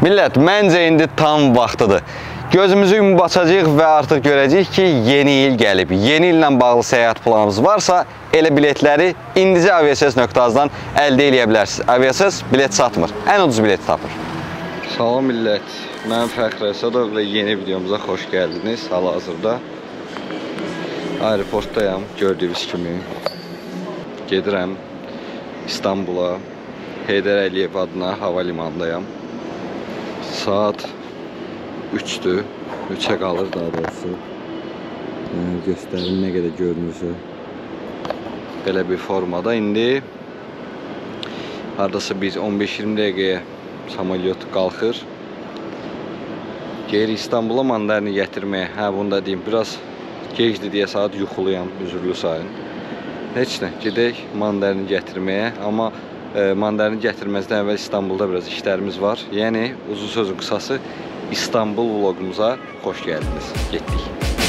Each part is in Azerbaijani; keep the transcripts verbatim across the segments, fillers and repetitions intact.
Millət, məncə indi tam vaxtıdır. Gözümüzü yumub açacağıq və artıq görəcəyik ki, yeni il gəlib. Yeni illə bağlı səyahət planımız varsa, elə biletləri indicə aviasöz nöqtə azdan əldə edə bilərsiniz. Aviasöz bilet satmır, ən ucuz bileti tapır. Salam millət, mən Fəxri Əsədov və yeni videomuza xoş gəldiniz. Hal-hazırda aeroportdayam, gördüyünüz kimi. Gedirəm İstanbula, Heydər Əliyev adına hava limanındayam. Saat üçdür, üçə qalır daha doğrusu. Yəni, göstərim nə qədər görünürsə. Belə bir formada indi haradasa biz on beş iyirmi dəqiqəyə samolyot qalxır. Geri İstanbula mandarini gətirməyə, hə bunu da deyim, biraz gecdir deyə saat yuxuluyam, üzürlü sayın. Heç nə, gedək mandarini gətirməyə, amma e, mandarini gətirməzdən əvvəl İstanbulda biraz işlərimiz var. Yəni, uzun sözün qısası İstanbul vlogumuza xoş gəldiniz. Getdik.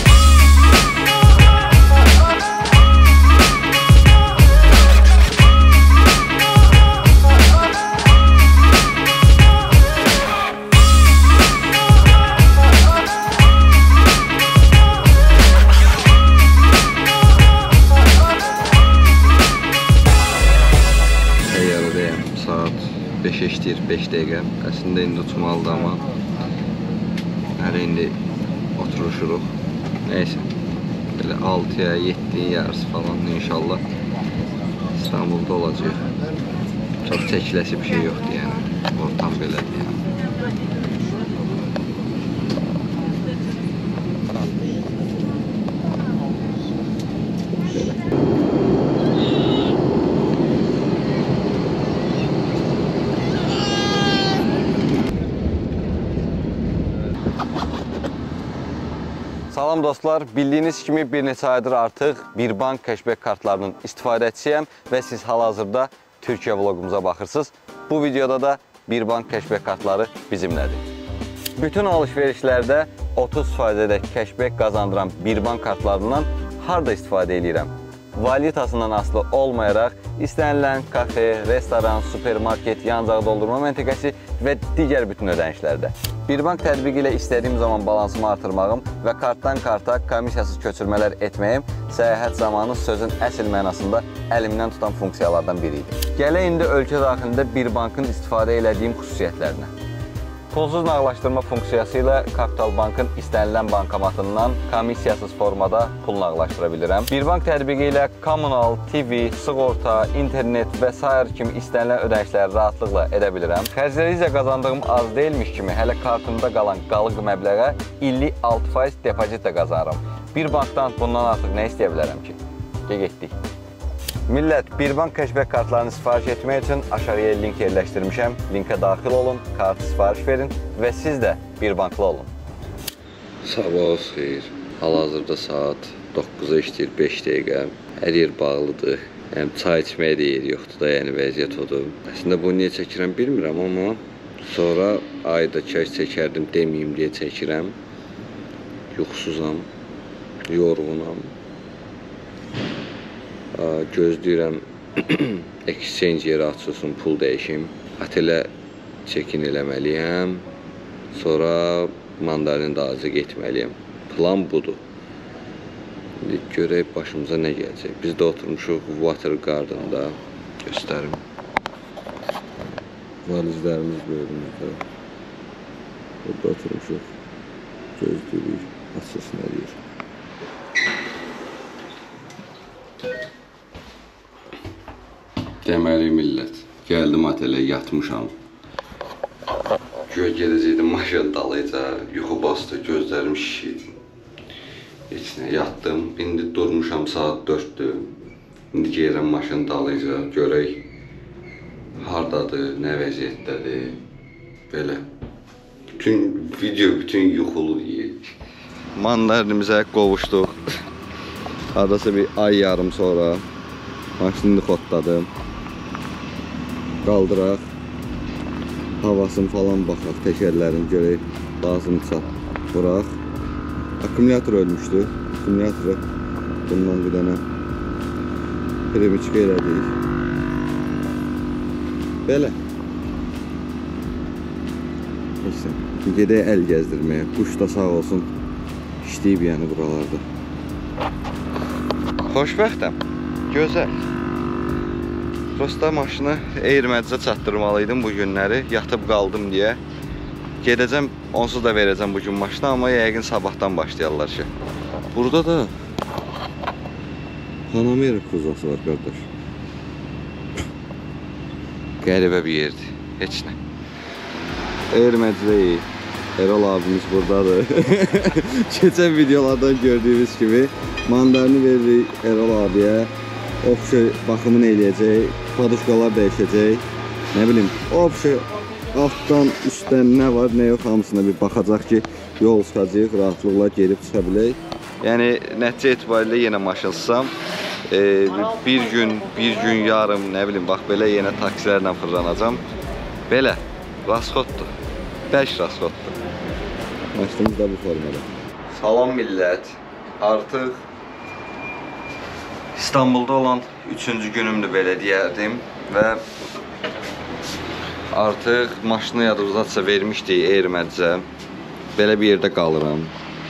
beşə işləyir, beş dəqiqə. Əslində indi uçmalıdır, amma hələ indi oturuşuruq. Neysə, belə altıya, yeddiyə yarısı falan inşallah İstanbulda olacaq. Çox çəkiləsi bir şey yoxdur, yəni. Ortam belədir, yəni. Salam dostlar, bildiyiniz kimi bir neçə aydır artıq Birbank cashback kartlarının istifadəçisiyəm və siz hal-hazırda Türkiyə vlogumuza baxırsınız. Bu videoda da Birbank cashback kartları bizimlədir. Bütün alışverişlərdə otuz faizədək cashback qazandıran Birbank kartlarından harda istifadə edirəm? Valyutasından asılı olmayaraq istənilən kafe, restoran, supermarket, yancağı doldurma məntəqəsi və digər bütün ödənişlərdə. Birbank tətbiqi ilə istədiyim zaman balansımı artırmağım və kartdan karta komissiyasız köçürmələr etməyim səyahət zamanı sözün əsl mənasında əlimdən tutan funksiyalardan biriydi. Gələ indi ölkə daxilində Birbankın istifadə elədiyim xüsusiyyətlərinə. Pulsuz nağlaşdırma funksiyası ilə Kapital Bankın istənilən bankomatından komissiyasız formada pul nağlaşdıra bilirəm. Birbank tətbiqi ilə kommunal, T V, sığorta, internet və sair kimi istənilən ödənişləri rahatlıqla edə bilirəm. Xərcləricə qazandığım az deyilmiş kimi hələ kartımda qalan qalıq məbləğə illik altı faiz depozit də qazanırım. Birbankdan bundan artıq nə istəyə bilərəm ki? Getdik. Millət, Birbank cashback kartlarını sifariş etmək üçün aşağıya link yerləşdirmişəm. Linkə daxil olun, kartı sifariş verin və siz də Birbanklı olun. Sabah xeyir. Hal-hazırda saat doqquza işləyir, beş dəqiqə. Hər yer bağlıdır. Yəni, çay içməyə də yer yoxdur da, yəni vəziyyət odur. Əslində, bunu niyə çəkirəm bilmirəm, amma sonra ayda kəş çəkərdim deməyim deyə çəkirəm. Yuxusuzam, yorğunam. Gözləyirəm exchange yeri açılsın, pul dəyişim. Otelə check-in eləməliyəm. Sonra mandarin dağıca getməliyəm. Plan budur. İndi görək başımıza nə gələcək. Biz də oturmuşuq Water Garden-da. Göstərim. Valizlərimiz bölümündə. Burada oturmuşuq. Gözləyirik. Açılsın hər yer. Deməli millət, gəldim otelə, yatmışam. Göy gedəcəkdim maşın dalıca, yuxu bastı, gözlərim şişiydi. Heç nə, yatdım, indi durmuşam saat dörddür. İndi gəlirəm maşın dalıca, görək hardadır, nə vəziyyətdədir. Belə, bütün video, bütün yuxulu deyil. Mandarinimizə qovuşduq. Haradasa bir ay yarım sonra maşını xotladım. Qaldıraq, havasını falan baxaq, təkərlərini görək, lazımdırsa vuraq. Akkumulyator ölmüşdü, akkumulyatoru bundan bir dənə primiçka elədik. Belə. Neyse, gedək əl gəzdirməyə. Quş da sağ olsun, işləyib yəni buralarda. Xoşbəxtəm, gözəl. Prosta maşını Eğirməcə çatdırmalıydım bu günləri, yatıb qaldım deyə. Gedəcəm, onsuz da verəcəm bugün maşını, amma yəqin sabahdan başlayarlar ki. Burada da Panamera kuzası var qardaş. Qəribə bir yerdir, heç nə. Eğirməcədəyik, Erol abimiz buradadır. Keçən videolardan gördüyünüz kimi mandarini veririk Erol abiyə. Opşu baxımını eləyəcək, paduşkalar dəyişəcək. Nə bilim, opşu altdan, üstdən nə var, nə yox hamısına bir baxacaq ki, yol çıxacaq, rahatlıqla gelib çıxa bilək. Yəni, nəticə etibarilə yenə maşınsam, e, bir gün, bir gün yarım, nə bilim, bax belə yenə taksilərlə fırlanacam. Belə, rasxoddur, bəlk rasxoddur. Maşınımız da bu formada. Salam millət, artıq İstanbulda olan üçüncü günümdür belə deyərdim və artıq maşını yadınızdadsa vermişdik Eğirməcə. Belə bir yerdə qalıram.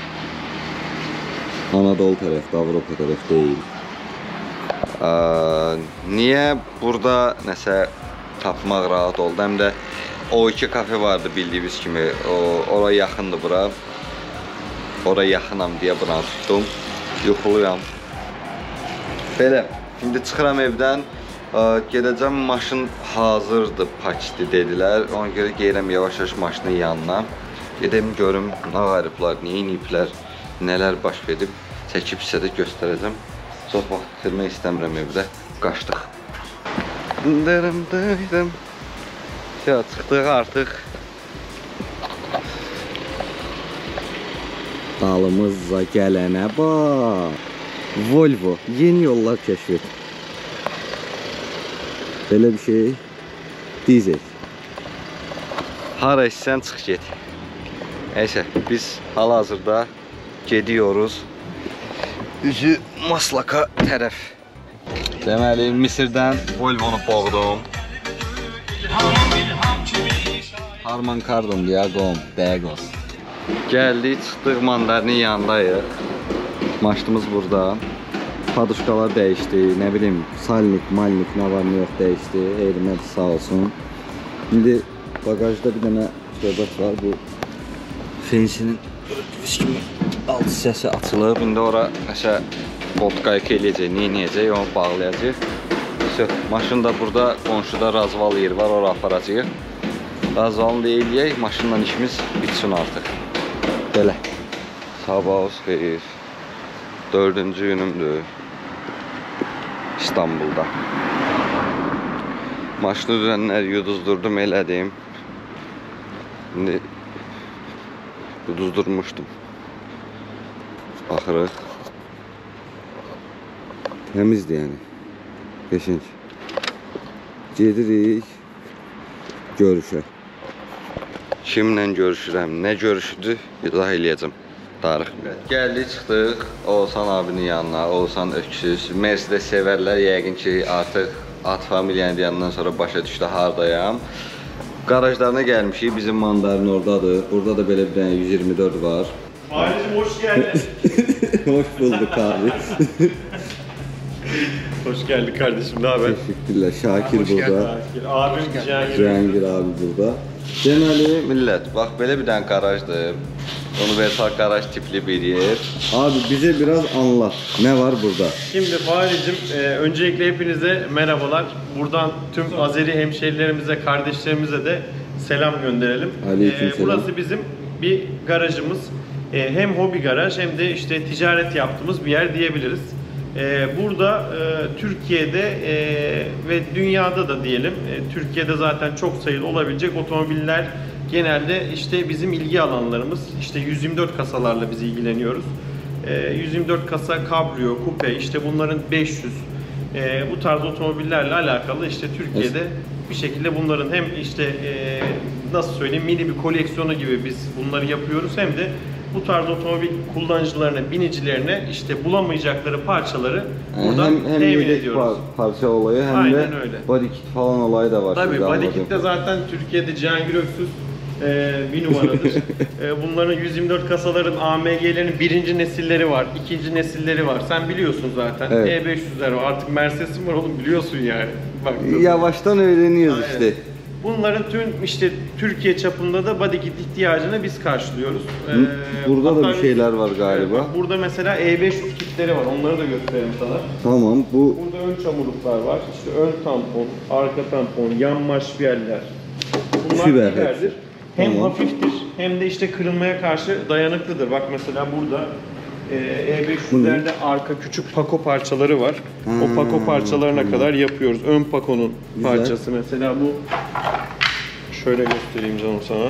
Anadolu tərəfdə, Avropa tərəf deyil. Niyə burada nəsə tapmaq rahat oldu? Həm də o iki kafe vardı bildiyiniz kimi. Oraya yaxındır bura. Oraya yaxınam deyə buna tutdum. Yuxuluyam. Belə, şimdi çıxıram evdən, gedəcəm, maşın hazırdır, paketli dedilər. Ona görə geyirəm yavaş-yavaş maşının yanına. Gedəm görüm, nə qariblər, nə iniblər, nələr baş verib, çəkib sizə də göstərəcəm. Çox vaxt itirmək istəmirəm evdə, qaçdıq. Dırım dırım. Ya, çıxdıq artıq. Dalımızla gələnə bax. Volvo, yeni yollar keşf et. Belə bir şey, dizel. Hara istsən çıx get. Neyse, biz hal-hazırda gediyoruz. Üzü Maslaka tərəf. Deməli, Misirdən Volvo'nu boğdum. Harman Kardon Diagom, Dagos. Gəldik, çıxdıq, mandarinin yanındayıq. Maşınımız burada. Paduşkalar dəyişdi, nə bilim, salnik, malnik, nə var, nə yox dəyişdi. Eğirməc sağ olsun. İndi bagajda bir dənə söhbət var. Bu fensinin gördüyünüz kimi alt hissəsi açılıb. İndi ora nəsə bolt qayıqı eləyəcək, neynəyəcək, onu bağlayacaq. Maşın da burada, qonşuda razval yeri var, ora aparacaq. Razvalını da eləyək, maşınla işimiz bitsin artıq. Belə. Sabah olsun xeyir. Dördüncü günümdür İstanbul'da. Maşını düzenlər yuduzdurdum, elədim. Şimdi yuduzdurmuştum. Baxırıq. Təmizdir yəni. Qəşəng. Gedirik görüşə. Kimlə görüşürəm, nə görüşüdür, izah eləyəcəm. Tarix. Gəldik, çıxdıq Oğuzhan abinin yanına. Oğuzhan öksüz. Mercedes sevərlər, yəqin ki artıq at familyanın yanından sonra başa düşdü hardayam. Garajlarına gəlmişik, bizim mandarin oradadır. Burada da belə bir dənə yüz iyirmi dörd var. Abicim hoş geldin. Hoş bulduk abi. Hoş geldin kardeşim, ne haber? Teşekkürler. Şakir Hoş burada. Şakir. Abim Cihangir. Cihangir abi burada. Deməli, millət, bax belə bir dənə garajdır. Universal garaj tipli bir yer. Abi bize biraz anlat. Ne var burada? Şimdi Fahri'cim, e, öncelikle hepinize merhabalar. Buradan tüm Azeri hemşehrilerimize, kardeşlerimize de selam gönderelim. Aleyküm E, selam. burası bizim bir garajımız. E, hem hobi garaj hem de işte ticaret yaptığımız bir yer diyebiliriz. E, burada e, Türkiye'de e, ve dünyada da diyelim, e, Türkiye'de zaten çok sayılı olabilecek otomobiller genelde işte bizim ilgi alanlarımız. İşte yüz yirmi dört kasalarla biz ilgileniyoruz. E, yüz yirmi dört kasa kabrio, kupe, işte bunların beş yüz e, bu tarz otomobillerle alakalı işte Türkiye'de bir şekilde bunların hem işte e, nasıl söyleyeyim mini bir koleksiyonu gibi biz bunları yapıyoruz, hem de bu tarz otomobil kullanıcılarına, binicilerine işte bulamayacakları parçaları buradan hem, hem temin yedek ediyoruz. par parça olayı hem Aynen de öyle. body kit falan olayı da var. Tabii şimdi body anladım. kit'te zaten Türkiye'de Cihangir Öksüz Ee, bir numaradır. Ee, bunların yüz yirmi dört kasaların A M G'lerin birinci nesilleri var, ikinci nesilleri var. Sen biliyorsun zaten. Evet. E beş yüzler var. Artık Mercedes'in var oğlum, biliyorsun yani. Bak, Yavaştan öğreniyoruz Aynen. işte. Bunların tüm işte Türkiye çapında da body kit ihtiyacını biz karşılıyoruz. Ee, Burada da hatta bir şeyler var galiba. Evet, bak burada mesela E beş yüz kitleri var. Onları da göstereyim sana. Tamam, bu Burada ön çamurluklar var. İşte ön tampon, arka tampon, yan maşpiyeller. Bunlar Fiber fiberdir. hepsi. Hem Tamam. hafiftir hem de işte kırılmaya karşı dayanıklıdır. Bak mesela burada e beş Bu ne? yüzlerde arka küçük pako parçaları var. O Hmm, pako parçalarına tamam. kadar yapıyoruz. Ön pakonun Güzel. parçası mesela bu. Şöyle göstereyim canım sana.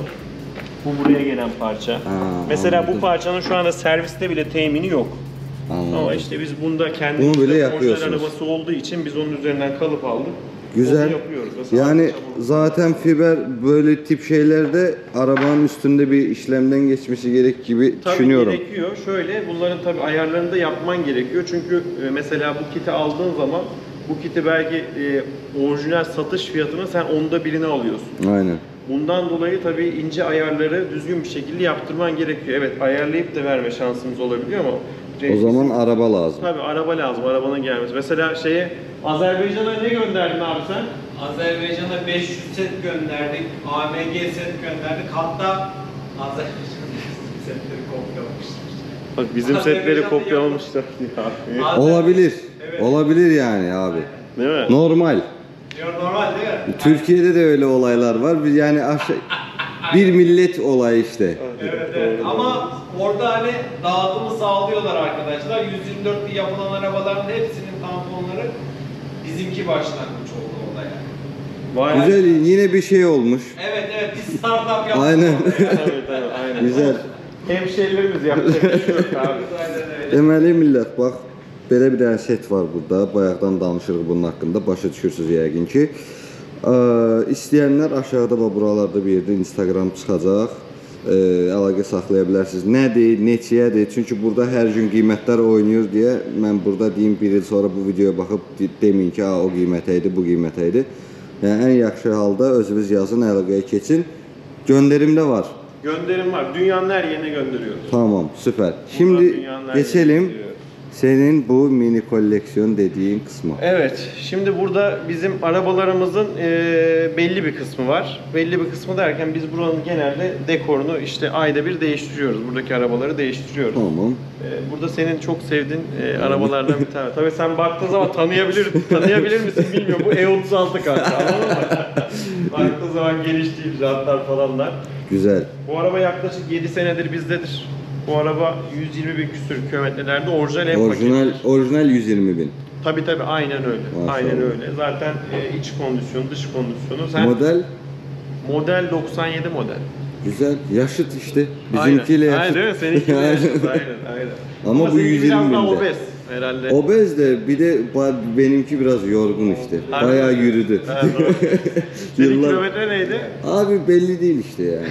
Bu buraya gelen parça. Ha, mesela anladım. bu parçanın şu anda serviste bile temini yok. Anladım. Ama işte biz bunda kendi Bunu bile orijinal yapıyorsunuz. arabası olduğu için biz onun üzerinden kalıp aldık. Güzel. Onu yapıyoruz. Mesela Yani arka çamurluk- zaten fiber böyle tip şeylerde arabanın üstünde bir işlemden geçmesi gerek gibi Tabii düşünüyorum. gerekiyor. Şöyle bunların tabii ayarlarını da yapman gerekiyor. Çünkü e, mesela bu kiti aldığın zaman bu kiti belki e, orijinal satış fiyatının sen onda birini alıyorsun. Aynen. Bundan dolayı tabii ince ayarları düzgün bir şekilde yaptırman gerekiyor. Evet, ayarlayıp da verme şansımız olabiliyor ama O zaman araba lazım. tabii araba lazım, arabanın gelmesi. Mesela şeye Azerbaycan'a ne gönderdin abi sen? Azerbaycan'a beş yüz set gönderdik, A M G set gönderdik. Hatta Azerbaycan'da setleri kopyalamışlar. Bak bizim setleri Azerbaycan'da kopyalamışlar ya. Azerbaycan- Olabilir. Evet. Olabilir yani abi. Değil mi? Normal. Diyor normal değil mi? Türkiye'de de öyle olaylar var. Bir yani aşağı bir millet olayı işte. Evet, evet. Ama orada hani dağıtımı sağlıyorlar arkadaşlar. yüz yirmi dörtlü yapılan arabaların hepsinin tamponları bizimki başlangıç oldu orada yani. Vay. Güzel, yine bir şey olmuş. Evet evet, biz startup yaptık. Aynen. Evet, evet, aynen. Güzel. Hemşerilerimiz yapacak bir şey yok abi. Aynen öyle. Deməli millət, bax belə bir dənə set var burada. Bayaqdan danışırıq bunun haqqında. Başa düşürsüz yəqin ki. Ə, istəyənlər aşağıda və buralarda bir yerdə Instagram çıxacaq. Ə, əlaqə saxlaya bilərsiniz. Nədir, neçəyədir? Çünki burada hər gün qiymətlər oynayır deyə mən burada deyim bir il sonra bu videoya baxıb de- deməyin ki, "A, o qiymətə idi, bu qiymətə idi." Yəni ən yaxşı halda özünüz yazın, əlaqəyə keçin. Göndərim də var. Gönderim var. Dünyanın her yerine gönderiyoruz. Tamam, süper. Şimdi dünyanın her geçelim yerine gidiyor. senin bu mini koleksiyon dediğin kısma. Evet, şimdi burada bizim arabalarımızın e, belli bir kısmı var. Belli bir kısmı derken biz buranın genelde dekorunu işte ayda bir değiştiriyoruz. Buradaki arabaları değiştiriyoruz. Tamam. E, burada senin çok sevdiğin e, arabalardan bir tane. Tabii sen baktığın zaman tanıyabilir, tanıyabilir misin bilmiyorum. Bu E otuz altı kanka, anladın mı? Baktığın zaman geniş değil, jantlar falanlar. Güzel. Bu araba yaklaşık yedi senedir bizdedir. Bu araba yüz yirmi bin küsür kilometrelerde orijinal en Orijinal paketidir. orijinal yüz yirmi bin. Tabii tabii aynen öyle. Maşallah. Aynen öyle. Zaten e, iç kondisyonu, dış kondisyonu. Sen Model model doksan yedi model. güzel. Yaşıt işte. Bizimkiyle Aynen. yaşıt. Aynen değil mi? Seninkiyle yaşıt. Aynen aynen. Ama bu seninki yüz biraz yirmi daha binde. obez herhalde. Obez de bir de ba- benimki biraz yorgun işte. Harbi Bayağı mi? yürüdü. Ha, doğru. Senin Yıllar- kilometre neydi? Abi belli değil işte yani.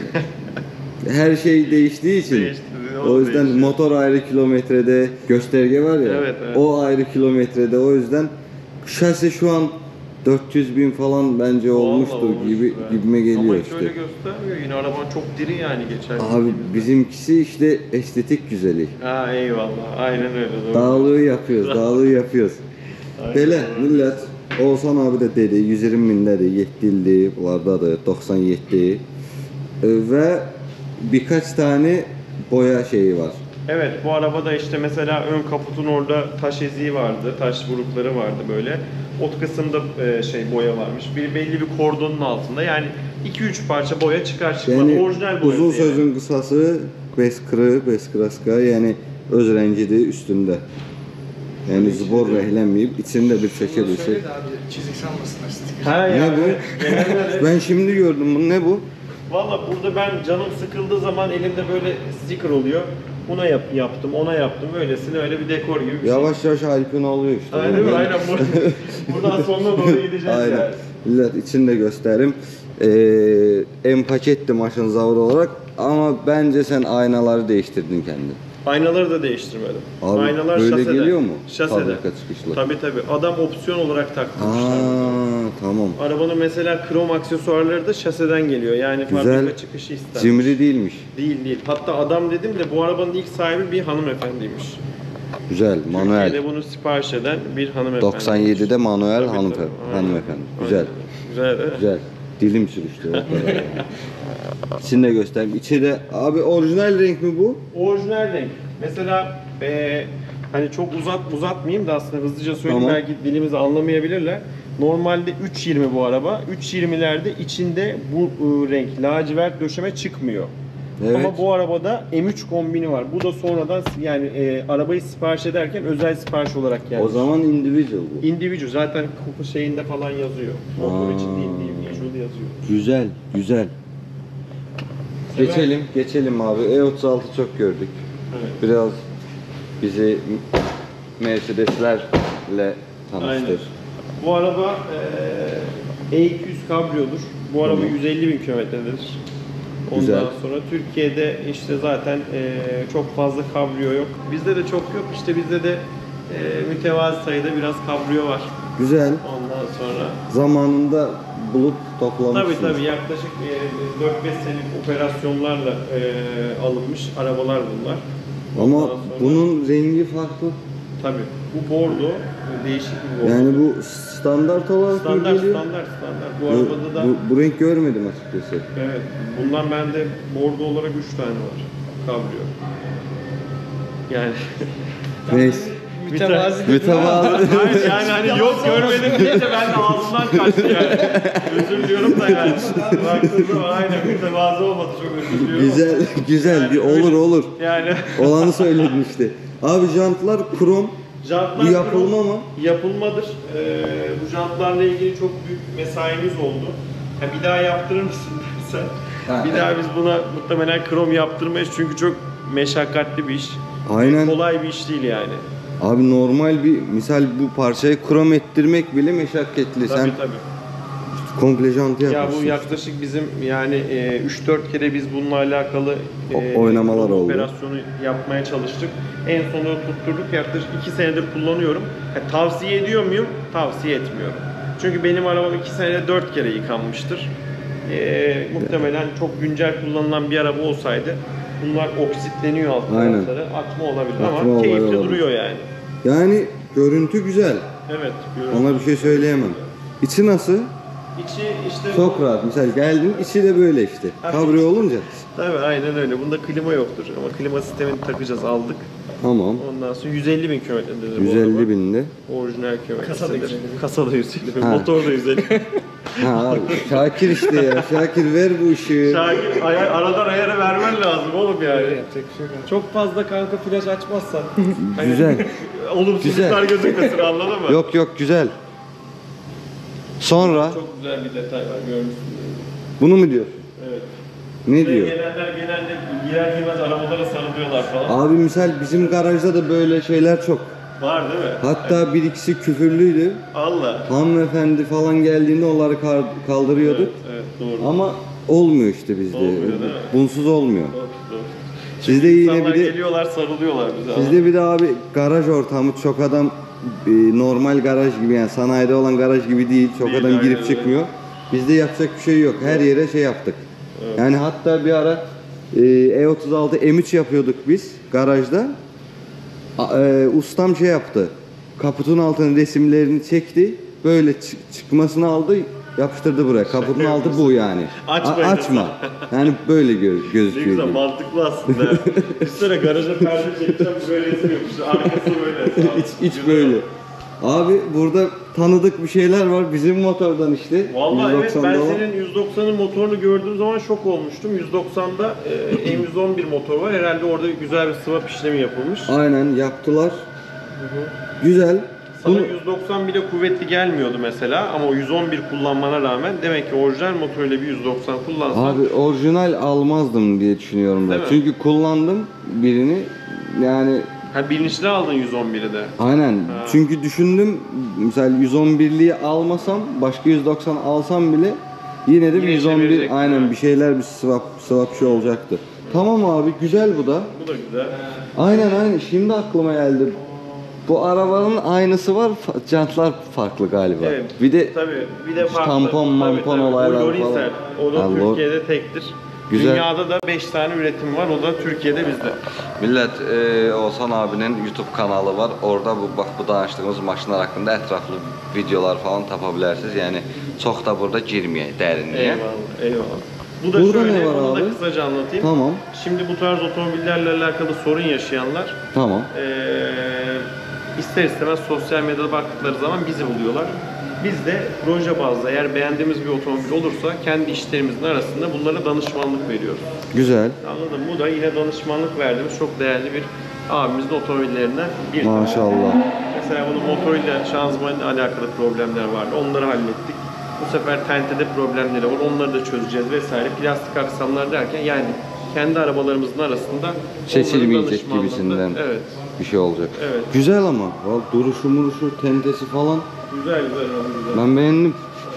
Her şey değiştiği için. Değişti, o O yüzden değişiyor. motor ayrı kilometrede, gösterge var ya. Evet, evet. O ayrı kilometrede. O yüzden şasi şu an dört yüz bin falan bence olmuştur Vallahi gibi olmuştur, evet. gibime geliyor Ama hiç işte. öyle göstermiyor. Yine araban çok diri yani geçen Abi gün. bizimkisi işte estetik güzeli. Ha eyvallah. Aynen öyle. Doğru. Dağlığı yapıyoruz, dağlığı yapıyoruz. Aynen. Belə millət, Oğuzhan abi də dedi yüz iyirmi mindədir, yeddi ildir, bunlardadır, doxsan yeddi. Ee, Və birkaç tane boya şeyi var. Evet, bu arabada işte mesela ön kaputun orada taş eziği vardı, taş vurukları vardı böyle. Ot kısımda e, şey boya varmış. Bir belli bir kordonun altında. Yani iki üç parça boya çıkar çıkmaz. Yəni Orijinal boyası. uzun yani. sözün qısası beskırı, beskraska, yəni öz rəngidir üstündə. Yəni zbor rəhlənməyib, içində bir çəkə bilsək. Söyle de abi, çizik sanmasınlar sticker. Ha ya. Ne bu? Genelde- Ben şimdi gördüm bunu, ne bu? Valla burada ben canım sıkıldığı zaman elimde böyle sticker oluyor. Buna yap, yaptım, ona yaptım. Öylesine öyle bir dekor gibi bir şey. Yavaş yavaş Alpin oluyor işte. Aynen değil mi? Aynen. Bu- Buradan sonuna doğru gideceğiz Aynen. yani. Millət için de gösterim. Ee, en paketti maşın zavur olarak ama bence sen aynaları değiştirdin kendin. Aynaları da değiştirmedim. Abi, Aynalar böyle şasede. geliyor mu? Şasede. Fabrika çıkışlı. Tabii tabii. Adam opsiyon olarak taktırmışlar. Aa, tamam. Arabanın mesela krom aksesuarları da şaseden geliyor. Yani Güzel. fabrika çıkışı istenmiş. Cimri değilmiş. Değil değil. Hatta adam dedim de bu arabanın ilk sahibi bir hanımefendiymiş. Güzel, manuel. Türkiye'de bunu sipariş eden bir hanımefendi. doksan yedide manuel Tabii, hanımefendi. tabii. Aynen. hanımefendi. Güzel. Aynen. Güzel değil mi? Güzel. Dilim sürüştü. İçini de göstereyim. İçi de abi orijinal renk mi bu? Orijinal renk. Mesela eee hani çok uzat uzatmayayım da aslında hızlıca söyleyeyim, Tamam. belki dilimizi anlamayabilirler. Normalde üç yirmi bu araba. üç yirmilerde içinde bu ıı, renk lacivert döşeme çıkmıyor. Evet. Ama bu arabada M üç kombini var. Bu da sonradan yani e, arabayı sipariş ederken özel sipariş olarak geldi. O zaman individual bu. Individual zaten koku şeyinde falan yazıyor. Motor için değil, individual yazıyor. Güzel, güzel. Sever. Geçelim, geçelim abi. E otuz altı çok gördük. Evet. Biraz bizi Mercedeslerle tanıştır. Aynen. Bu araba e, E iki yüz kabriyodur. Bu araba Tamam. yüz elli bin kilometredir. Ondan Güzel. sonra Türkiye'de işte zaten e, çok fazla kabriyo yok. Bizde de çok yok. İşte bizde de e, mütevazi sayıda biraz kabriyo var. Güzel. Ondan sonra Zamanında bulup toplamışsınız. tabii tabii yaklaşık e, dört beş senelik operasyonlarla e, alınmış arabalar bunlar. Ama Ondan sonra- bunun rengi farklı. tabii bu bordo e, değişik bir bordo. Yani bu standart olarak mı standart geliyor? standart standart. Bu Bu, arabada da bu, bu renk görmedim açıkçası. evet, bundan bende bordo olarak üç tane var. Kabriyo. Yani Neyse. Mütevazi. Mütevazı. hayır yani hani yok görmedim deyince ben de ağzımdan kaçtı yani. Özür diliyorum da yani. Baktığımda aynen mütevazı olmadı, çok özür diliyorum. Güzel, güzel. Bir olur olur. Yani Olanı söyledim işte. Abi jantlar krom. jantlar Bu yapılma krom mı? Yapılmadır. Ee, bu jantlarla ilgili çok büyük mesaimiz oldu. Ha, bir daha yaptırır mısın dersen. Ha, bir evet. daha biz buna muhtemelen krom yaptırmayız çünkü çok meşakkatli bir iş. Aynen. Kolay bir iş değil yani. Abi normal bir misal bu parçayı krom ettirmek bile meşakkatli. Tabii Sen tabii. komple jantı Ya yapmışsın. bu yaklaşık bizim yani e, üç dört kere biz bununla alakalı e, O- oynamalar oldu. operasyonu yapmaya çalıştık. En sonunda tutturduk. Yaklaşık iki senedir kullanıyorum. Ha, tavsiye ediyor muyum? Tavsiye etmiyorum. Çünkü benim arabam iki senede dört kere yıkanmıştır. E, muhtemelen çok güncel kullanılan bir araba olsaydı bunlar oksitleniyor alt Aynen. tarafları. Akma olabilir Akma ama olayı keyifli olabilir. duruyor yani. Yani görüntü güzel. Evet. görüyorum. Ona bir şey söyleyemem. İçi nasıl? İçi işte Çok rahat. Misal geldin içi de böyle işte. Kabriyo olunca. tabii aynen öyle. Bunda klima yoktur ama klima sistemini takacağız, aldık. Tamam. Ondan sonra yüz elli bin kilometredir bu yüz araba. elli binde. Orijinal kilometresidir. Kasada yüz elli bin. Kasada yüz elli bin. Ha. Motor da yüz elli bin. Ha abi, Şakir işte ya. Şakir ver bu ışığı. Şakir ayar, aradan ayarı vermen lazım oğlum yani. Yapacak bir şey yok. Çok fazla kanka flash açmazsan. Hani Güzel. olumsuzluklar Güzel. gözükmesin, anladın mı? Yok yok güzel. Sonra Çok güzel bir detay var, görmüşsün. bunu mu diyorsun? Evet. Ne diyor? Gelenler genelde girer girmez arabalara sarılıyorlar falan. Abi misal bizim garajda da böyle şeyler çok. Var değil mi? Hatta bir ikisi küfürlüydü. Allah. Hanımefendi falan geldiğinde onları kar- kaldırıyorduk. Evet, evet doğru. Ama olmuyor işte bizde. Olmuyor, değil mi? Bunsuz olmuyor. Doğru, doğru. Sizde yine İnsanlar bir de geliyorlar, sarılıyorlar bize. sizde bir de abi garaj ortamı çok adam e, normal garaj gibi yani sanayide olan garaj gibi değil. Çok Değil, adam aynen girip öyle. çıkmıyor. Bizde yapacak bir şey yok. Her yere şey yaptık. Evet. Yani hatta bir ara e, E otuz altı M üç yapıyorduk biz garajda. A- e, ustam şey yaptı. Kaputun altına resimlerini çekti. Böyle çı- çıkmasını aldı, yapıştırdı buraya. Kaputun altı bu yani. Açma A- en açma. Yani böyle gö- Ne güzel, gözüküyor. gibi. mantıklı aslında. Üstüne garaja perde çekeceğim, böyle resim yapmışlar. Arkası böyle. iç, iç böyle. Abi burada tanıdık bir şeyler var bizim motordan işte. Vallahi evet, yüz doksan ben dolar. senin yüz doksanın motorunu gördüğüm zaman şok olmuştum. yüz doksanda e, M yüz on bir motor var. Herhalde orada güzel bir swap işlemi yapılmış. Aynen yaptılar. Güzel. Sana Bunu- yüz doksan bile kuvvetli gelmiyordu mesela ama o yüz on bir kullanmana rağmen demek ki orijinal motoruyla bir yüz doksan kullansan Abi orijinal almazdım diye düşünüyorum ben. Değil mi? Çünkü kullandım birini. Yani ha, bilinçli aldın yüz on biri de. aynen. Çünkü düşündüm mesela yüz on birliği almasam başka yüz doksan alsam bile yine de bir Yine yüz on bir çevirecek, aynen değil mi? bir şeyler bir swap swap şey olacaktı. Tamam abi güzel bu da. Bu da güzel. Aynen aynen şimdi aklıma geldi. Bu arabanın aynısı var, jantlar farklı galiba. Evet. Bir de tabii bir de farklı. tampon, mampon olaylar o Lorisel, falan. o da Ha, Türkiye'de tektir. Güzel. Dünyada da beş tane üretim var. O da Türkiye'de bizde. Millet, e, Oğuzhan abinin YouTube kanalı var. Orada bu bak bu danışdığımız maşınlar hakkında ətraflı videolar falan tapa bilərsiniz. Yəni çox da burada girməyək dərinliyə. Eyvallah, eyvallah. Bu da Burada şöyle, ne var onu abi? da kısaca anlatayım. Tamam. Şimdi bu tarz otomobillerle alakalı sorun yaşayanlar Tamam. eee ister istemez sosyal medyada baktıkları zaman bizi buluyorlar. Biz de proje bazlı eğer beğendiğimiz bir otomobil olursa kendi işlerimizin arasında bunlara danışmanlık veriyoruz. Güzel. Anladın mı? Bu da yine danışmanlık verdiğimiz çok değerli bir abimizin otomobillerinden bir tanesi. Maşallah. Mesela bunun motoruyla, şanzımanla alakalı problemler vardı. Onları hallettik. Bu sefer tentede problemleri var. Onları da çözeceğiz vesaire. Plastik aksamlar derken yani kendi arabalarımızın arasında Seçilmeyecek onların gibisinden danışmanlığında- Evet. bir şey olacak. Evet. Güzel ama. Bak, duruşu muruşu, tentesi falan. Güzel güzel abi, güzel. Ben beğendim.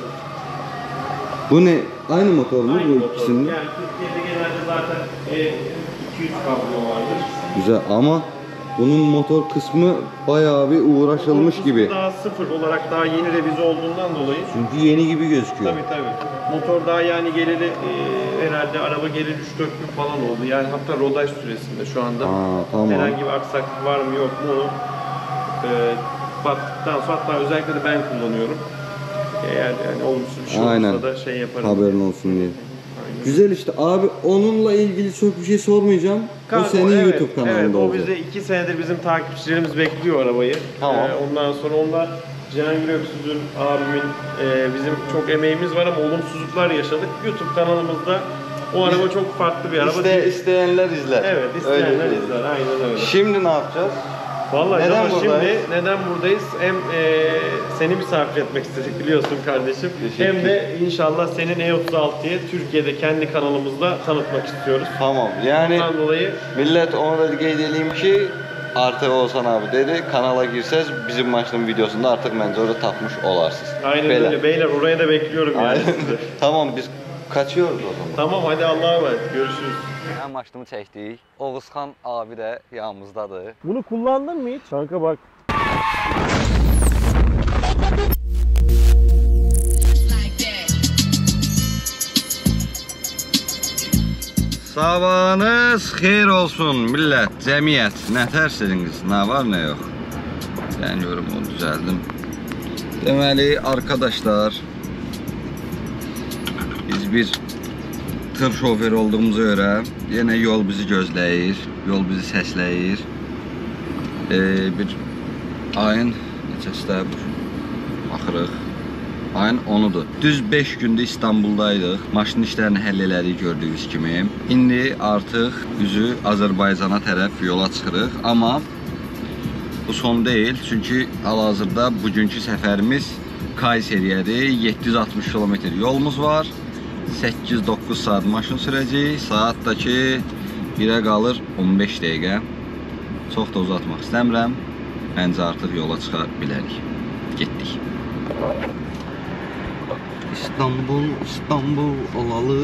Bu ne? Aynı motor mu Aynı bu motor. ikisinin? Yani Türkiye'de genelde zaten e, iki yüz kablo vardır. Güzel ama bunun motor kısmı bayağı bir uğraşılmış Motor gibi. Daha sıfır olarak daha yeni revize olduğundan dolayı. Çünkü yeni gibi gözüküyor. Tabii tabii. Motor daha yani geleli e, herhalde araba geleli üç dört gün falan oldu. Yani hatta rodaj süresinde şu anda. Aa, tamam. Herhangi bir aksaklık var mı yok mu onu e, baktıktan sonra hatta özellikle de ben kullanıyorum. Eğer yani olumsuz bir şey Aynen. olursa da şey yaparım. Haberin olsun diye. Aynen. Güzel işte abi, onunla ilgili çok bir şey sormayacağım. Kanka, o senin evet, YouTube kanalında evet, o olacak. bize iki senedir bizim takipçilerimiz bekliyor arabayı. Tamam. Ee, ondan sonra onlar Cihangir Öksüz'ün abimin e, bizim çok emeğimiz var ama olumsuzluklar yaşadık. YouTube kanalımızda o araba çok farklı bir araba İste, değil. isteyenler izler. Evet, Öyle isteyenler diyoruz. izler. Aynen öyle. Şimdi ne yapacağız? Vallahi Neden ama buradayız? şimdi neden buradayız? Hem e, seni misafir etmek istedik biliyorsun kardeşim. Teşekkür. Hem de inşallah senin E otuz altı'yı Türkiye'de kendi kanalımızda tanıtmak istiyoruz. Tamam yani Bundan dolayı millet, onu da qeyd edeyim ki artık Oğuzhan abi dedi, kanala girsəz bizim maşının videosunda artık məncə orada tapmış olarsınız. aynen Belə. öyle. Beyler oraya da bekliyorum yani Aynen. sizi. Tamam, biz kaçıyoruz o zaman. Tamam hadi Allah'a emanet. Görüşürüz. Mən maşınımı çəkdik. Oğuzhan abi də yanımızdadır. Bunu kullandın mı hiç? Kanka bak. Sabahınız xeyir olsun millət, cəmiyyət. Nə tərsiniz? Nə var, nə yox? Ben görüm onu düzeldim. Deməli arkadaşlar, biz bir tır şoförü olduğumuza görə yenə yol bizi gözləyir, yol bizi səsləyir. Ee, bir ayın neçəsidə baxırıq. Ayın onudur. Düz beş gündür İstanbuldaydıq. Maşın işlərini həll elədik gördüyünüz kimi. İndi artıq üzü Azərbaycana tərəf yola çıxırıq. Amma bu son deyil. Çünki hal-hazırda bugünkü səfərimiz Kayseri'yədir. yeddi yüz altmış kilometr yolumuz var. səkkiz doqquz saat maşın sürəcəyik. Saatdakı birə qalır on beş dəqiqə. Çox da uzatmaq istəmirəm. Məncə artıq yola çıxa bilərik. Getdik. İstanbul, İstanbul olalı.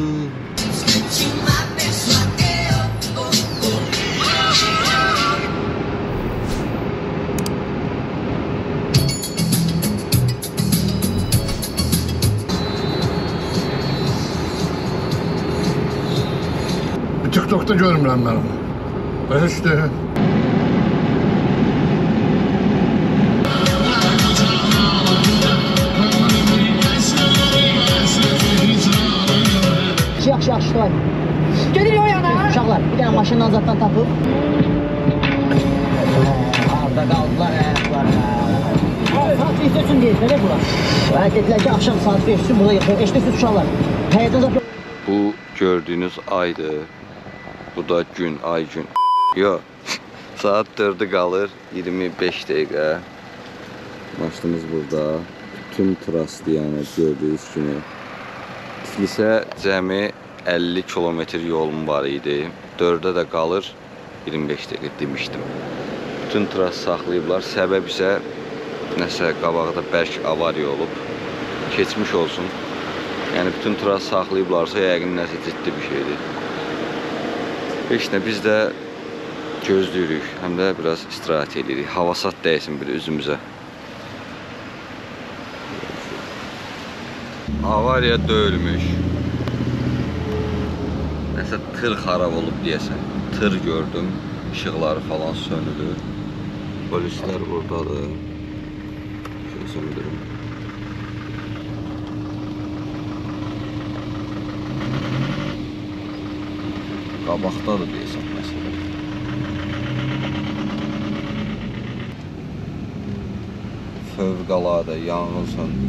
TikTok'ta görmürəm mən onu. Belə işte. Yaxşı, yaxşı, var. Gedir o yana. Uşaqlar, bir dənə maşından zatdan tapıb. Arda qaldılar ayaqlar. Saat beş üçün deyir, belə bura. Və dedilər ki, axşam saat beş üçün burada yıxır. Eşidirsiniz uşaqlar. Həyətdən zat Bu gördüğünüz aydır. Bu da gün, ay gün. Yo, saat dördü qalır, iyirmi beş dəqiqə. Maşınımız burada. Bütün traslı yəni gördüyünüz kimi. Tiflisə cəmi əlli kilometr yolum var idi. dördə də qalır, iyirmi beş dəqiqə demişdim. Bütün tras saxlayıblar. Səbəb isə nəsə qabaqda bərk avariya olub. Keçmiş olsun. Yəni bütün tras saxlayıblarsa yəqin nəsə ciddi bir şeydir. Heç nə, biz də gözləyirik, həm də biraz istirahət edirik. Havasat dəysin bir üzümüzə. Avariya döyülmüş. Nəsə tır xarab olub deyəsən. Tır gördüm, işıqları falan sönülür. Polislər buradadır. Şöyle söndürüm. Qabaqdadır deyəsən məsələ. Fövqəladə yanğın söndü.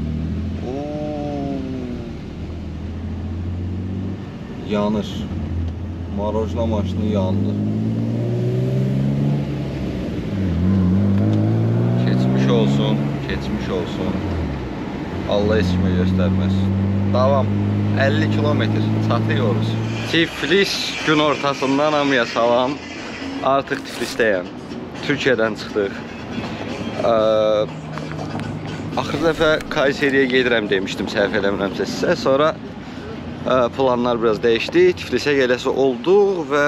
Yanır. Marojna maşını yandı. Keçmiş olsun, keçmiş olsun. Allah heç kimə göstərməsin. Davam. əlli kilometr çatıyoruz. Tiflis gün ortasından hamıya salam. Artıq Tiflisdəyəm. Türkiyədən çıxdıq. Axır dəfə Kayseriyə gedirəm demişdim, səhv eləmirəmsə sizə. Sonra planlar biraz dəyişdi. Tiflisə gələsi oldu və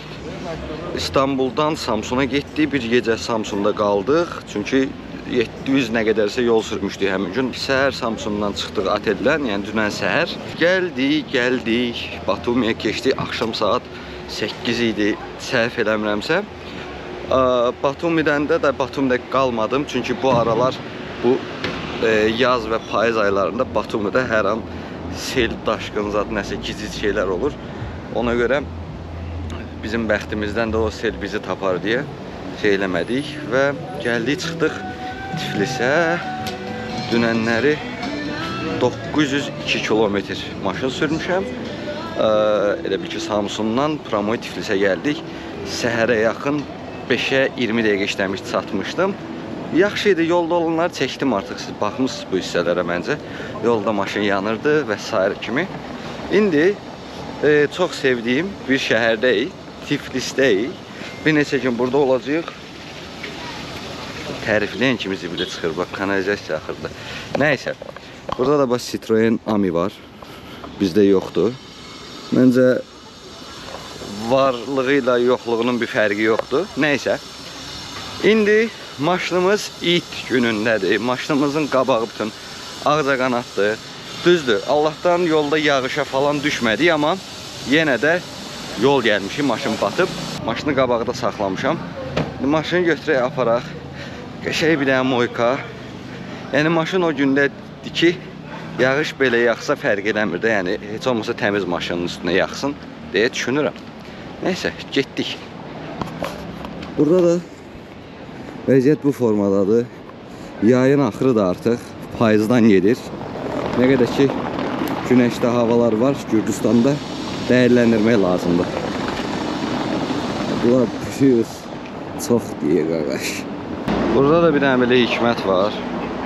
İstanbuldan Samsun'a getdik. Bir gecə Samsun'da qaldıq. Çünki yeddi yüz nə qədərsə yol sürmüşdük həmin gün. Səhər Samsun'dan çıxdıq Ateldən, yəni dünən səhər. Gəldik, gəldik. Batumiyə keçdik. Axşam saat səkkiz idi, səhv eləmirəmsə. Batumidən də də Batumidə qalmadım. Çünki bu aralar bu yaz və payız aylarında Batumidə hər an sel, daşqın zat, nəsə gizli şeylər olur. Ona görə bizim bəxtimizdən də o sel bizi tapar deyə şey eləmədik və gəldik, çıxdıq Tiflisə. Dünənləri doqquz yüz iki kilometr maşın sürmüşəm. Elə bil ki, Samsundan Pramoy Tiflisə gəldik. Səhərə yaxın beşə iyirmi dəqiqə işləmiş çatmışdım. Yaxşı idi, yolda olanları çəkdim artıq. Siz baxmışsınız bu hissələrə məncə. Yolda maşın yanırdı və s. kimi. İndi e, çox sevdiyim bir şəhərdəyik, Tiflisdəyik. Bir neçə gün burada olacağıq. Tərifləyən kimi zibilə çıxır, bax, kanalizasiya axırdı. Nəysə, burada da bax Citroen Ami var. Bizdə yoxdur. Məncə varlığı ilə yoxluğunun bir fərqi yoxdur. Nəysə, indi maşınımız it günündədir. Maşınımızın qabağı bütün ağcaqanaddır. Düzdür, Allahdan yolda yağışa falan düşmədik, amma yenə də yol gəlmişik, maşın batıb. Maşını qabaqda saxlamışam. Maşını götürək, aparaq. Qəşəng bir dənə moyka. Yəni maşın o gündədir ki, yağış belə yaxsa fərq eləmir də, yəni heç olmasa təmiz maşının üstünə yaxsın deyə düşünürəm. Nəysə, getdik. Burada da vəziyyət bu formadadır. Yayın axırı da artıq payızdan gedir. Nə qədər ki, günəşdə havalar var, Gürcüstanda dəyərləndirmək lazımdır. Bunlar büyüz, çox deyir qardaş. Burada da bir dənə belə hikmət var.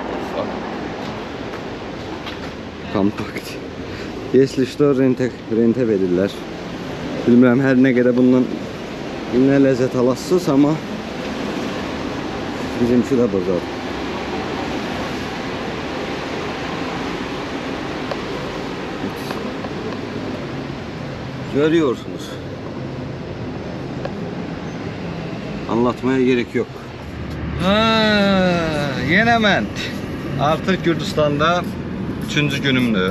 Kompakt. Если что, rentə, rentə verirlər. Bilmirəm, hər nə qədər bundan nə ləzzət alasınız, amma bizimki də buradadır. Görüyorsunuz. Anlatmaya gerek yok. Ha, yenə mən. Artıq Gürcüstanda üçüncü günümdür.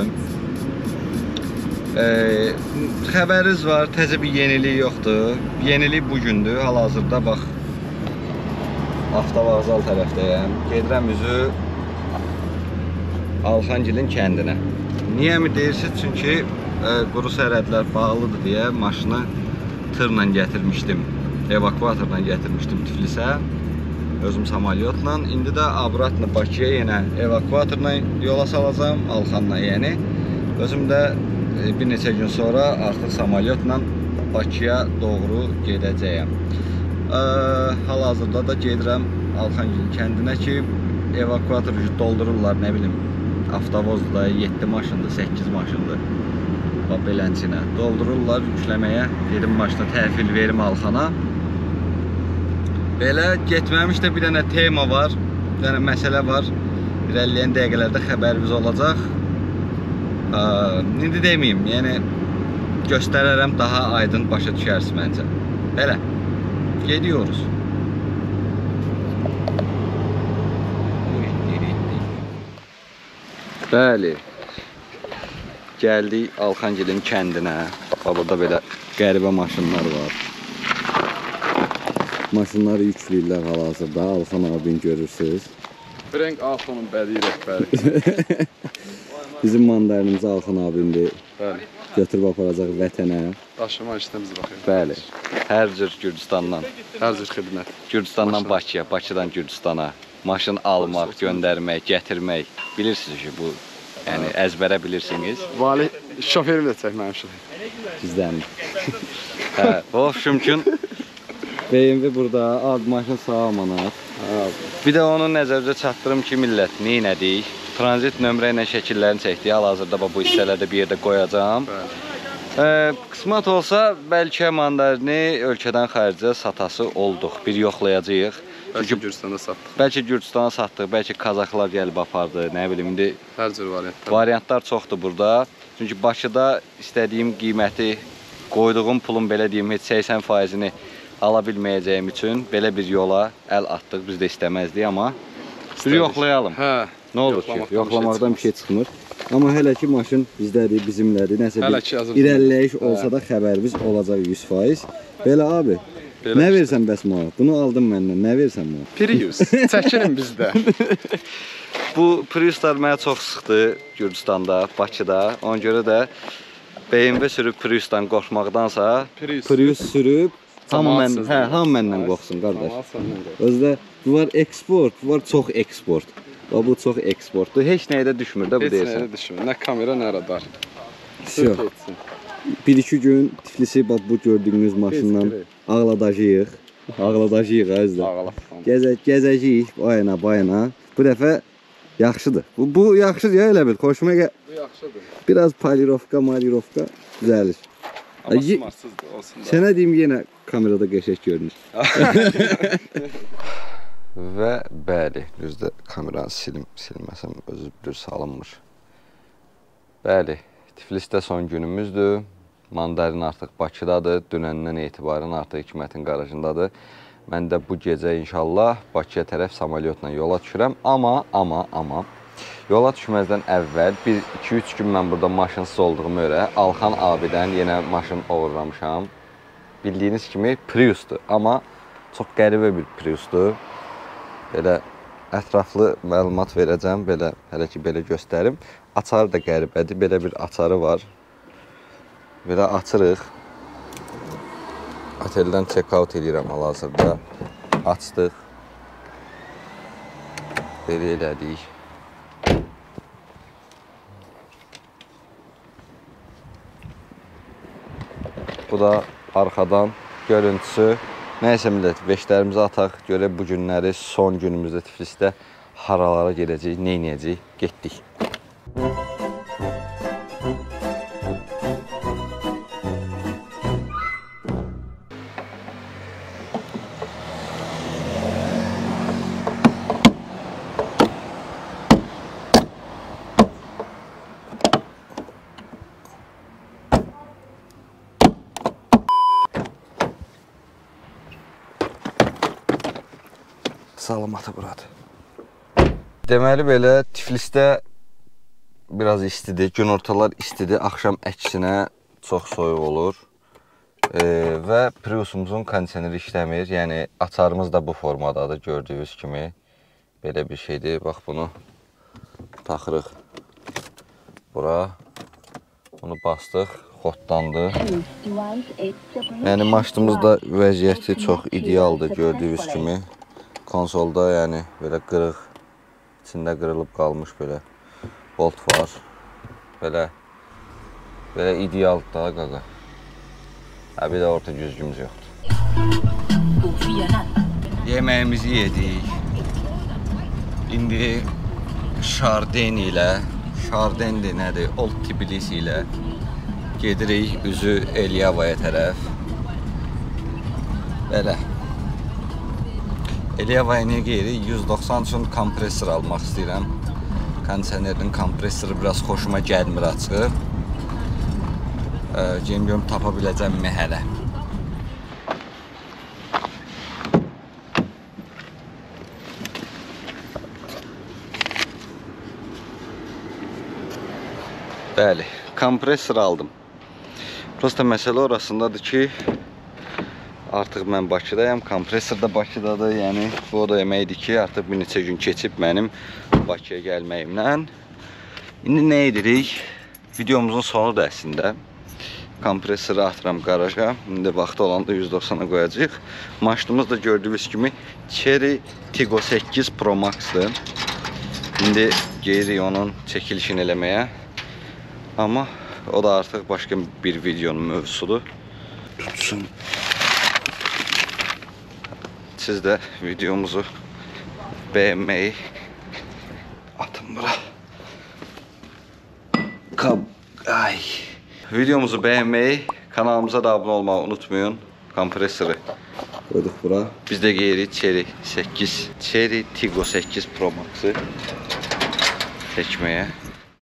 Ee, xəbəriniz var, təzə bir yenilik yoxdur. Yenilik bugündür. Hal-hazırda bax, Avtovağzal tərəfdəyəm. Gedirəm üzü Alxangilin kəndinə. Niyə mi deyirsiniz? Çünki e, quru sərhədlər bağlıdır deyə maşını tırla gətirmişdim. Evakuatorla gətirmişdim Tiflisə. Özüm samalyotla. İndi də abratla Bakıya yenə evakuatorla yola salacağım. Alxanla yəni. Özüm də e, bir neçə gün sonra artıq samalyotla Bakıya doğru gedəcəyəm. E, Hal-hazırda da gedirəm Alxangil kəndinə ki, evakuator doldururlar, nə bilim, avtovozda yeddi maşındır, səkkiz maşındır. Bax, belənçinə doldururlar yükləməyə. Gedim maşına təhvil verim Alxana. Belə getməmiş də bir dənə tema var, bir dənə məsələ var. İrəliyən dəqiqələrdə xəbərimiz olacaq. Ə, indi deməyim, yəni göstərərəm, daha aydın başa düşərsiniz məncə. Belə. Geliyoruz. Bəli. Gəldik Alxangilin kəndinə. Bax, burada belə qəribə maşınlar var. Maşınları yükləyirlər hal-hazırda. Alxan abini görürsünüz. Frank Alxanın bədii rəhbəri. Bizim mandarinimiz Alxan abimdir. Bəli. Götürüb aparacaq vətənə. Daşıma işinə biz baxıyoruz. Bəli. Hər cür Gürcüstandan. Hər cür xidmət. Gürcüstandan Maşın. Bakıya, Bakıdan Gürcüstana. Maşın almaq, göndərmək, gətirmək. Bilirsiniz ki, bu yəni əzbərə bilirsiniz. Vali şoferim də çəkməmişəm. Bizdən. Hə, o mümkün. B M W burada, ad maşın sağ manat. Bir də onu nəzərdə çatdırım ki, millət, neynədik? Tranzit nömrə ilə şəkillərini çəkdik. Hal-hazırda bu hissələrdə bir yerdə qoyacağam. Ee, qismət olsa, bəlkə mandarini ölkədən xaricə satası olduq. Bir yoxlayacağıq. Bəlkə Gürcüstanda satdıq. Bəlkə Gürcüstana satdıq, bəlkə Qazaxlar gəlib apardı, nə bilim, indi Hər cür variantlar. variantlar çoxdur burada. Çünki Bakıda istədiyim qiyməti, qoyduğum pulun belə deyim, heç səksən faizini ala bilməyəcəyim üçün belə bir yola əl atdıq. Biz də istəməzdik, amma bir yoxlayalım. Hə. Nə olur ki, yoxlamaqdan bir şey çıxmır. Amma hələ ki maşın bizdədir, bizimlədir. Nəsə bir irəliləyiş olsa da xəbərimiz olacaq yüz faiz. Belə abi, Belə nə işte. versən bəs mənə? Bunu aldın məndən, nə versən mənə? Prius. Çəkinin bizdə. Bu Priuslar mənə çox sıxdı Gürcüstanda, Bakıda. Ona görə də B M W sürüb Priusdan qorxmaqdansa, Prius. Prius sürüb hamı mən, Camaat hə, sözü. hamı məndən qorxsun qardaş. Camaat səndən qorxsun. Özdə bu var eksport, bu var çox eksport. Və bu çox eksportdur. Heç nəyə də düşmür də bu Heç deyirsən. nəyə düşmür. Nə kamera, nə radar. Yox. Bir iki gün Tiflisi bax bu gördüyünüz maşından Heç ağladacağıq. Ağladacağıq özdə. Ağalaq. Gəzə gəzəcəyik bayana bayana. Bu dəfə yaxşıdır. Bu, bu yaxşıdır ya elə bil. Xoşuma gəl. Bu yaxşıdır. Biraz polirovka, malirovka düzəlir. Amma Ye- smarsızdır, olsun da. Sənə deyim yenə kamerada qəşəng görünür. Və bəli, düzdür, kameranı silim, silməsəm özü bir salınmır. Bəli, Tiflisdə son günümüzdür. Mandarin artıq Bakıdadır. Dünəndən etibarən artıq Hikmətin qarajındadır. Mən də bu gecə inşallah Bakıya tərəf samolyotla yola düşürəm. Amma, amma, amma yola düşməzdən əvvəl bir iki üç gün mən burada maşınsız olduğumu görə Alxan abidən yenə maşın oğurlamışam. Bildiyiniz kimi Prius'dur. Amma çox qəribə bir Prius'dur. Belə ətraflı məlumat verəcəm. Belə, hələ ki belə göstərim. Açarı da qəribədir. Belə bir açarı var. Belə açırıq. Oteldən check-out edirəm hal-hazırda. Açdıq. Belə elədik. Bu da arxadan görüntüsü. Nəysə millət, veşlərimizi ataq. Görək bu günləri son günümüzdə Tiflisdə haralara gedəcəyik, nə edəcəyik? Getdik. Salamatı buradır. Deməli belə Tiflisdə biraz istidir, gün ortalar istidir, axşam əksinə çox soyuq olur. E, və Priusumuzun kondisioneri işləmir, yəni açarımız da bu formadadır gördüyünüz kimi. Belə bir şeydir, bax bunu taxırıq bura, bunu bastıq, xoddandı. Yəni maşınımız da vəziyyəti çox idealdır gördüyünüz kimi. Konsolda yəni belə qırıq, içində qırılıb qalmış belə bolt var. Belə belə idealdır da qaqa. Hə, bir də orta güzgümüz yoxdur. Yeməyimizi yedik. İndi Şarden ilə, Şardendir nədir, Old Tbilisi ilə gedirik üzü Elyavaya tərəf. Belə. Elyavaya niyə qeyri? yüz doxsan üçün kompresor almaq istəyirəm. Kondisionerin kompresoru biraz xoşuma gəlmir açıq. Geyim görüm tapa biləcəm mi hələ. Bəli, kompresor aldım. Prosta məsələ orasındadır ki, artıq mən Bakıdayam, kompresor da Bakıdadır. Yəni, bu o da deməkdir ki, artıq bir neçə gün keçib mənim Bakıya gəlməyimlə. İndi nə edirik? Videomuzun sonu da əslində. Kompresoru atıram qaraja. İndi vaxtı olanda yüz doxsana qoyacaq. Maşınımız da gördüyünüz kimi Chery Tiggo səkkiz Pro Max-dır. İndi gelirik onun çəkilişini eləməyə. Amma o da artıq başqa bir videonun mövzusudur. Tutsun. Siz də videomuzu bəyənməyi atın bura. Kab ay. Videomuzu bəyənməyi, kanalımıza da abunə olmağı unutmayın. Kompresoru qoyduq bura. Biz də gelirik Chery səkkiz, Chery Tiggo səkkiz Pro Max-ı çəkməyə.